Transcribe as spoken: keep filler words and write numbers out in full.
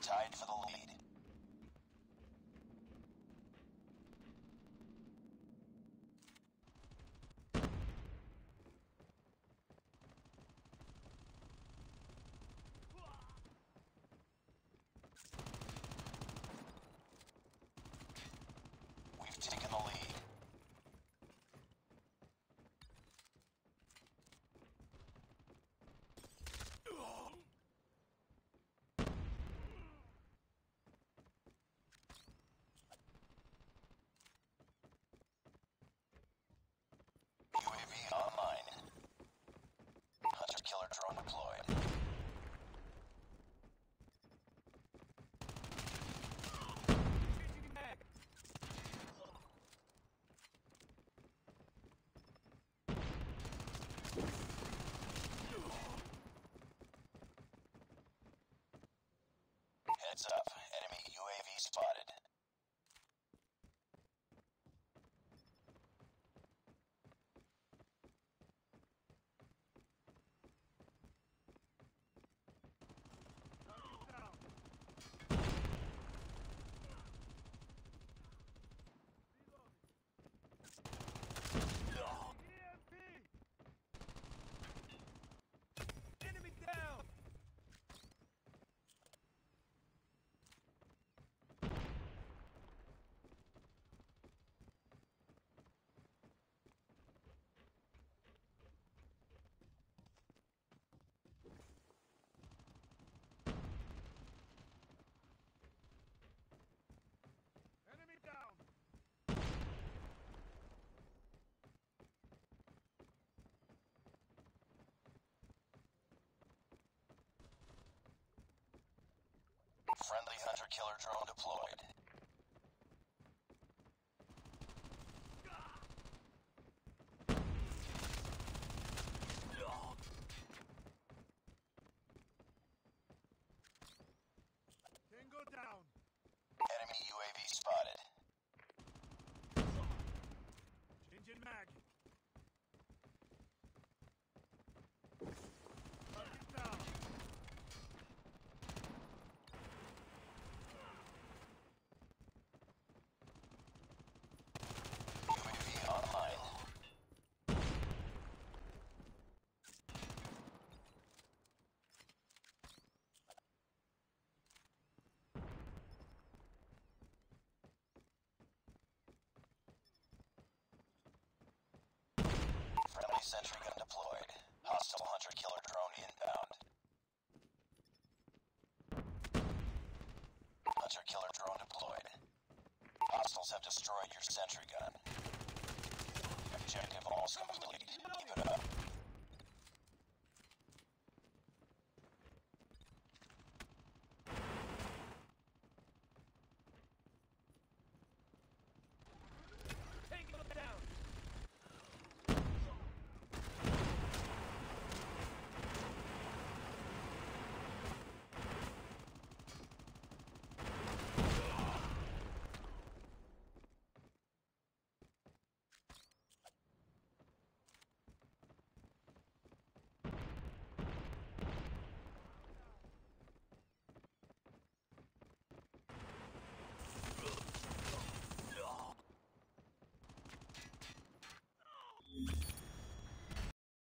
tied for the lead. We've taken the lead. U A V online. Hunter-killer drone deployed. Heads up, enemy U A V spotted. Enemy down! Enemy down! Friendly hunter-killer drone deployed. Tango down! Enemy U A V spotted. Changing mag! Target down! U A V online. Friendly sentry gun deployed. Hostile hunter-killer drone inbound. Hunter-killer drone deployed. Hostiles have destroyed your sentry gun. Objective almost complete.